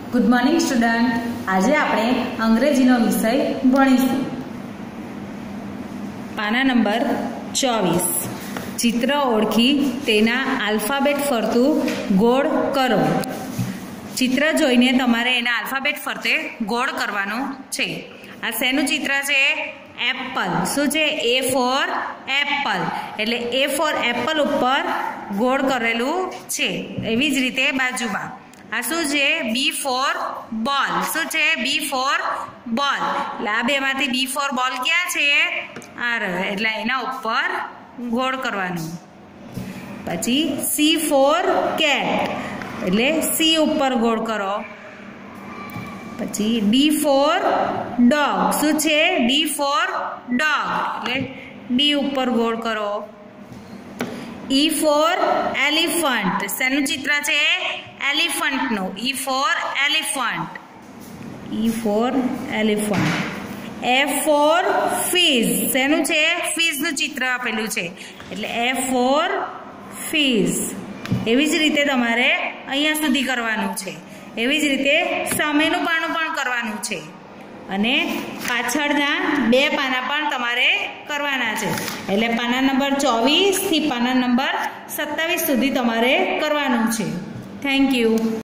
Good morning student. आज आपणे अंग्रेजीनो विषय भणीशुं। पाना नंबर 24 चित्र ओळखी तेना आल्फाबेट फरतुं गोळ करो। चित्र जोईने तमारे एना आल्फाबेट फरते गोळ करवानुं छे। आ शेनुं चित्र छे? एप्पल। शुं छे? A for apple. एटले ए फॉर एप्पल उपर गोळ करेलुं छे। एवी ज रीते बाजुमां आ शुं छे? B for ball. शुं छे? B for ball. એટલે આ બેમાંથી બી ફોર બોલ ક્યાં છે? આ રહ્યો, એટલે એના ઉપર ગોળ કરવાનું। પછી સી ફોર કેટ, એટલે સી ઉપર ગોળ કરો। પછી ડી ફોર ડોગ। શું છે? ડી ફોર ડોગ, એટલે ડી ઉપર ગોળ કરો। E for elephant। શેનું ચિત્ર છે? એલિફન્ટ નું। E for elephant। E for elephant। F for fish। શેનું છે? ફિશ નું ચિત્ર આપેલું છે, એટલે F for fish। એવી જ રીતે તમારે અહીંયા સુધી કરવાનું છે। એવી જ રીતે સામેનું પાનું પણ કરવાનું છે અને પાછળના બે પાના પણ તમારે કરવાના છે। એટલે પાના નંબર 24 થી પાના નંબર 27 સુધી તમારે કરવાનું છે। Thank you.